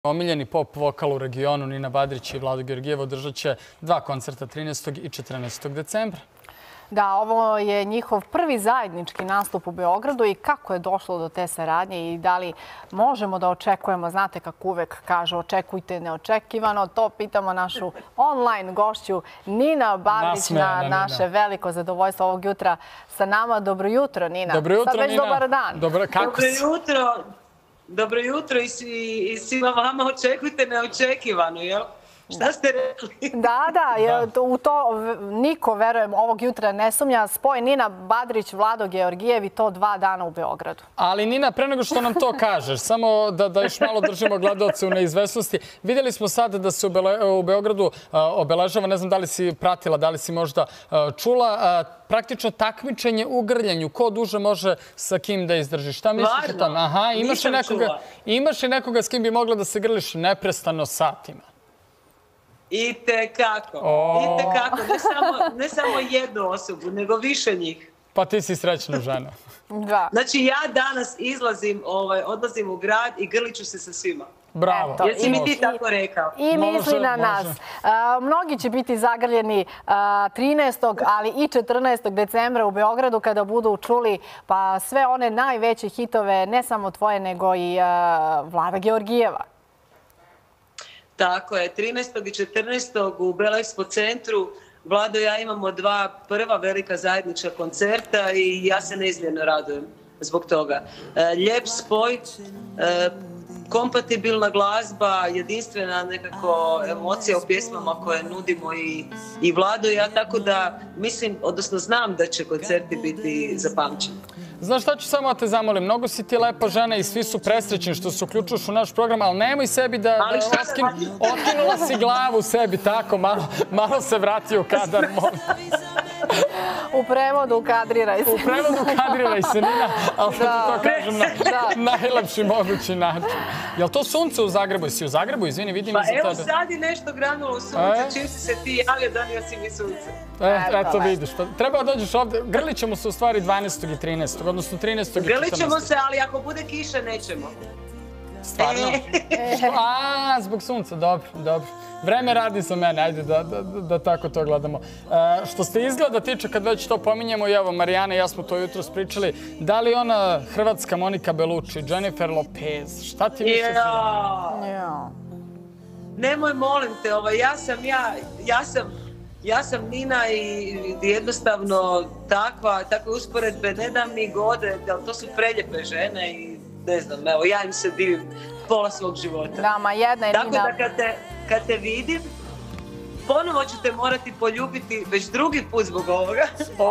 Omiljeni pop vokal u regionu Nina Badrić i Vlado Georgijev održat će 2 koncerta 13. i 14. decembra. Da, ovo je njihov prvi zajednički nastup u Beogradu i kako je došlo do te saradnje i da li možemo da očekujemo, znate kako uvek kažu, očekujte neočekivano, to pitamo našu online gošću Nina Badrić na naše veliko zadovoljstvo ovog jutra sa nama. Dobro jutro, Nina. Dobro jutro, Sad već Nina. dobar dan. Dobro jutro. Dobro jutro i svima vama očekujte neočekivano, jel? Šta ste rekli? Da, u to niko, verujem, ovog jutra ne sumnja. Spoj Nina Badrić, Vlado Georgijev i to 2 dana u Beogradu. Ali Nina, pre nego što nam to kažeš, samo da još malo držimo gledaoce u neizvesnosti. Vidjeli smo sad da se u Beogradu obeležava, ne znam da li si pratila, da li si možda čula, praktično takmičenje u grljenju. Ko duže može sa kim da izdrži? Šta misliš o tome? Aha, imaš li nekoga s kim bi mogla da se grliš neprestano satima? Itekako. Ne samo jednu osobu, nego više njih. Pa ti si srećna žena. Da. Znači ja danas odlazim u grad i grlit ću se sa svima. Bravo. Jesi mi ti tako rekao? I misli na nas. Mnogi će biti zagrljeni 13. ali i 14. decembra u Beogradu kada budu čuli pa sve one najveće hitove, ne samo tvoje, nego i Vlada Georgijeva. Tako je, 13. i 14. u Belexpo centru Vlado i ja imamo 2 prva velika zajednička koncerta i ja se neizmjerno radujem zbog toga. Lijep spoj, kompatibilna glazba, jedinstvena nekako emocija u pjesmama koje nudimo i Vlado i ja, tako da mislim, odnosno znam da će koncerti biti zapamćeni. Znaš šta ću samo da te zamolim? Mnogo si ti lepa žena i svi su presrećni što se uključuješ u naš program, ali nemoj sebi da otkinula si glavu sebi tako, malo se vrati u kadar. U prevodu kadriraj se. U prevodu kadriraj se, Nina, ali da ti to kažem na najlepši mogući način. Jel to sunce u Zagrebu? Jesi u Zagrebu? Izvini, vidim iza tebe. Pa evo sad je nešto granulo u sunce, čim si se ti javio, donio si mi sunce. Eto vidiš, treba da dođeš ovdje, grlit ćemo se u stvari 12. i 13. odnosno 13. i 14. Grlit ćemo se, ali ako bude kiša, nećemo. Stvarno? Zbog sunca, dobro. Vreme radi za mene, ajde da tako to gledamo. Što se izgleda tiče, kad već to pominjemo, i evo, Marijana i ja smo to jutro spričali, da li ona hrvatska Monika Bellucci, Jennifer Lopez, šta ti misliš? Nemoj, molim te, ja sam Nina i jednostavno takve usporedbe ne dam ni gode, to su preljepe žene i ne znam, evo, ja im se divim pola svog života. Da, ma jedna je Nina. Tako da kad te vidim, ponovo ću te morati poljubiti već drugi put zbog ovoga.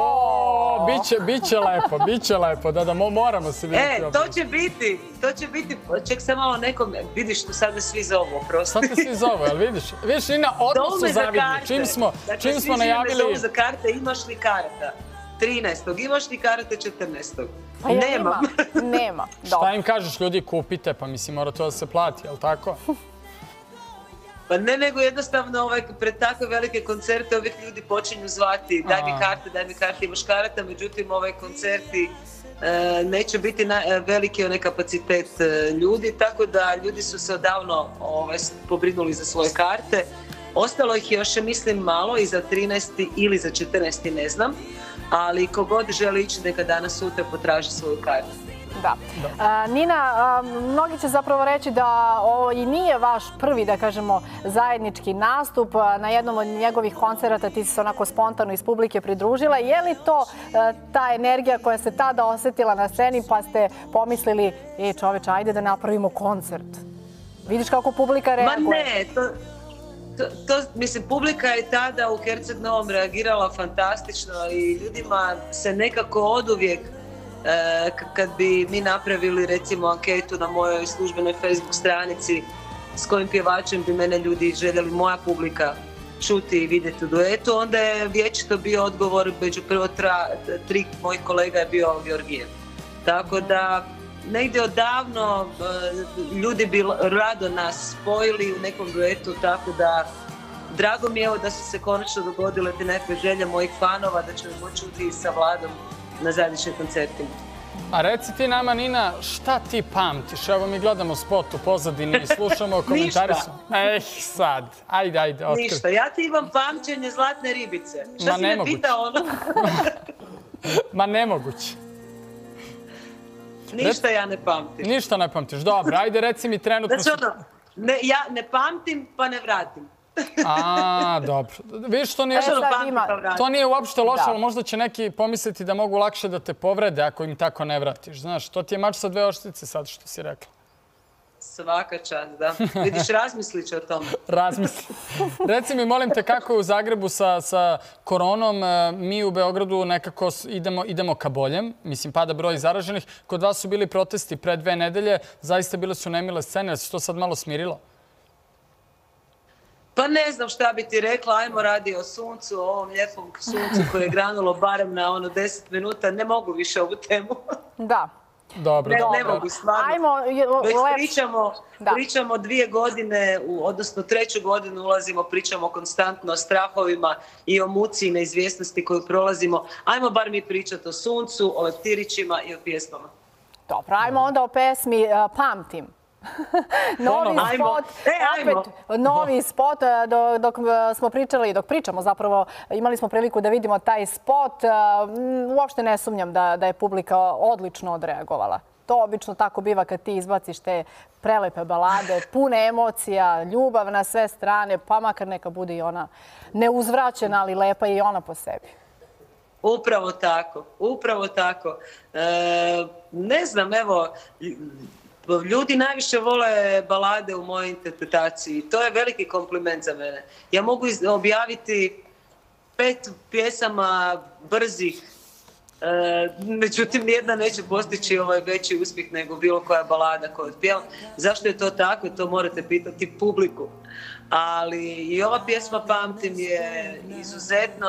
Biće lepo, da moramo se vidjeti. To će biti, ček sam malo nekom, vidiš tu sad me svi zovu, prosto. Sad te svi zovu, jel vidiš? Vidiš, Nina, odmah su zavidni. Čim smo najavili... Zovu za karte, imaš li karata? 13. Imaš li karate 14. Pa nema. Šta im kažeš, ljudi, kupite, pa mislim, mora to da se plati, jel tako? Pa ne, nego jednostavno pred takve velike koncerte uvijek ljudi počinju zvati daj mi karte, imaš karata, međutim koncerti neće biti veliki onaj kapacitet ljudi, tako da ljudi su se odavno pobrinuli za svoje karte. Ostalo ih još, mislim, malo i za 13. ili za 14. ne znam, ali kogod želi ići neka danas sutra potraži svoju kartu. Da. Nina, mnogi će zapravo reći da ovo i nije vaš prvi, da kažemo, zajednički nastup. Na jednom od njegovih koncerata ti si se onako spontano iz publike pridružila. Je li to ta energija koja se tada osjetila na sceni pa ste pomislili, čoveče, ajde da napravimo koncert? Vidiš kako publika reaguje? Ma ne, mislim, publika je tada u Herceg Novom reagirala fantastično i ljudima se nekako oduvijek, kad bi mi napravili recimo anketu na mojoj službenoj Facebook stranici s kojim pjevačem bi mene ljudi željeli, moja publika, čuti i vidjeti u duetu, onda je vječito bio odgovor među prvo 3 mojih kolega je bio Georgijev. Tako da negdje odavno ljudi bi rado nas spojili u nekom duetu, tako da drago mi je da su se konačno dogodile te nekakve želje mojih fanova da ćemo moći čuti sa Vladom na zajedničkim koncertima. A reci ti nama, Nina, šta ti pamtiš? Evo mi gledamo spot u pozadini i slušamo komentari. Sad. Ajde, otkri. Ništa. Ja ti imam pamćenje zlatne ribice. Šta si me pitao ono? Ma nemoguće. Ništa ja ne pamtim. Ništa ne pamtiš. Dobro, ajde reci mi trenutno... Znači ja ne pamtim pa ne vratim. Dobro. Vidiš, to nije uopšte loše, ali možda će neki pomisliti da mogu lakše da te povrede ako im tako ne vratiš. Znaš, to ti je mač sa 2 oštrice sad što si rekla. Svaka čast, da. Vidiš, razmislit će o tome. Razmisli. Reci mi, molim te, kako je u Zagrebu sa koronom? Mi u Beogradu nekako idemo ka boljem. Mislim, pada broj zaraženih. Kod vas su bili protesti pre 2 nedelje. Zaista bile su nemile scene. Se to sad malo smirilo? Pa ne znam šta bi ti rekla. Ajmo radi o suncu, o ovom lijepom suncu koje je granulo barem na 10 minuta. Ne mogu više ovu temu. Da. Dobro. Ne mogu, stvarno. Već pričamo 2 godine, odnosno 3. godinu ulazimo, pričamo konstantno o strahovima i o muci i neizvjesnosti koju prolazimo. Ajmo bar mi pričati o suncu, o leptirićima i o pjesmama. Dobro, ajmo onda o pesmi Pamtim. Novi spot, dok smo pričali, dok pričamo zapravo, imali smo priliku da vidimo taj spot. Uopšte ne sumnjam da je publika odlično odreagovala. To obično tako biva kad ti izbaciš te prelepe balade, pune emocija, ljubav na sve strane, pa makar neka bude i ona neuzvraćena, ali lepa i ona po sebi. Upravo tako, upravo tako. Ne znam, evo... Ljudi najviše vole balade u mojoj interpretaciji. To je veliki kompliment za mene. Ja mogu objaviti 5 pjesama brzih, međutim nijedna neće postići ovaj veći uspjeh nego bilo koja balada koju otpjevam. Zašto je to tako? To morate pitati publiku. Ali i ova pjesma Pamtim je izuzetno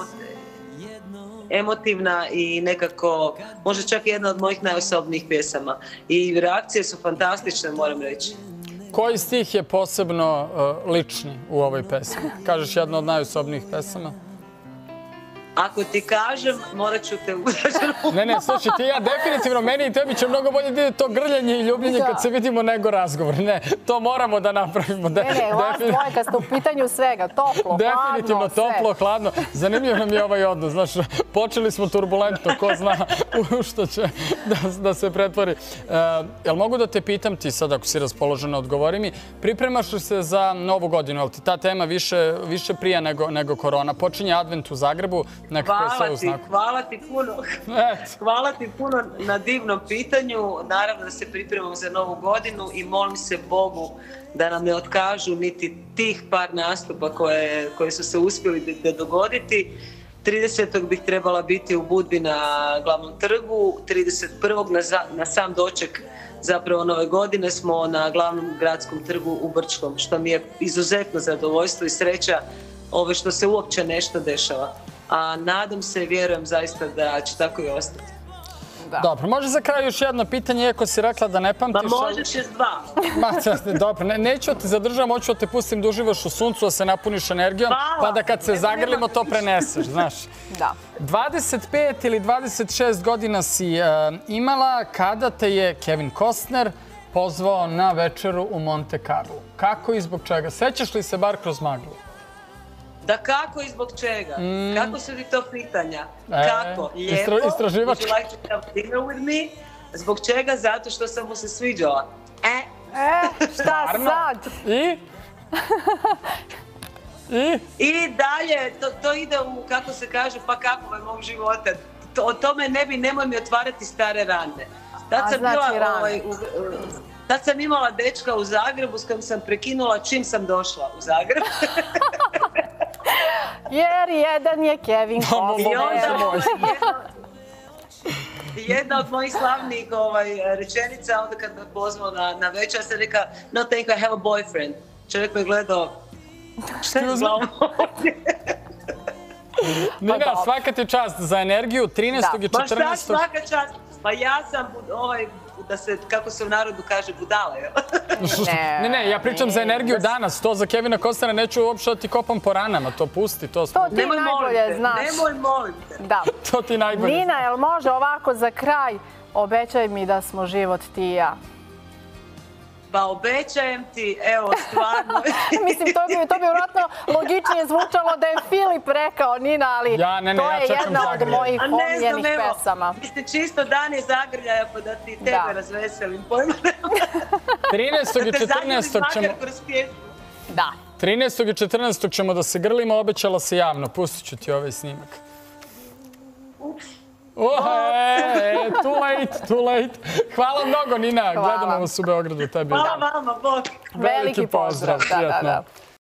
emotivna i nekako, možda čak jedna od mojih najosobnijih pjesama. I reakcije su fantastične, moram reći. Koji stih je posebno lični u ovoj pesmi? Kažeš jedno od najosobnijih pesama? Ako ti kažem, morat ću te udažati. Ne, slušaj, ti ja definitivno, meni i tebi će mnogo bolje da ide to grljanje i ljubljenje kad se vidimo nego razgovor. Ne, to moramo da napravimo. Ne, vas dvojka ste u pitanju svega, toplo, hladno, sve. Definitivno toplo, hladno. Zanimljiv nam je ovaj odnos, znaš, počeli smo turbulentno, ko zna u što će da se pretvori. Jel mogu da te pitam ti sad, ako si raspoložena, odgovori mi, pripremaš li se za Novu godinu, jel ti ta tema više prija nego korona? Počinje advent u Zagrebu. Hvala ti puno. Hvala ti puno na divnom pitanju. Naravno da se pripremam za Novu godinu i molim se Bogu da nam ne otkažu niti tih par nastupa koje su se uspjeli dogoditi. 30. bih trebala biti u Budvi na Glavnom trgu, 31. na sam doček zapravo Nove godine smo na Glavnom gradskom trgu u Brčkom, što mi je izuzetno zadovoljstvo i sreća što se uopće nešto dešava. A nadam se i vjerujem zaista da će tako i ostati. Dobro, može za kraj još jedno pitanje, iako si rekla da ne pamtiš. Pa možeš još 2. Dobro, neću te zadržavam, hoću da te pustim da uživaš u suncu, da se napuniš energijom, pa da kad se zagrlimo to preneseš, znaš. Da. 25 ili 26 godina si imala kada te je Kevin Costner pozvao na večeru u Monte Carlo. Kako i zbog čega? Sećaš li se bar kroz maglu? Da kako i zbog čega? Kako su ti to pitanja? Kako? Lijepo? Istraživački. Would you like to have dinner with me? Zbog čega? Zato što sam mu se sviđala. Šta sad? I dalje, to ide u, kako se kaže, pa kako je mog života. O tome nemoj mi otvarati stare rane. Tad sam imala dečka u Zagrebu s kojim sam prekinula čim sam došla u Zagreb. Jer jedan je Kevin Costner. Jedna od mojih slavnih rečenica, onda kad me pozvao na večer, sam rekao, no thank you, I have a boyfriend. Čovjek me gledao, šta je zlo ovdje? Nina, svaka ti čast za energiju, 13. i 14. Ma šta svaka čast? Pa ja sam da se, kako se u narodu kaže, budala, jel? Ne, ja pričam za energiju danas. To za Kevina Costnera neću uopšte da ti kopam po ranama. To pusti, to... To ti najbolje znaš. Nemoj molim te. Da. To ti najbolje. Nina, jel može ovako za kraj Obećaj mi da smo život ti i ja. Pa obećajem ti, evo, stvarno. Mislim, to bi vjerojatno logičnije zvučalo da je Filip rekao, Nina, ali to je jedna od mojih omiljenih pesama. Mislim, čisto dan je zagrljaja, pa da ti tebe razveselim. Pojma nema. 13. i 14. ćemo... Da. 13. i 14. ćemo da se grlimo, obećala se javno. Pustit ću ti ovaj snimak. Ups. Too late. Hvala mnogo, Nina. Gledamo vas u Beogradu. Hvala vama, Bog. Veliki pozdrav. Da.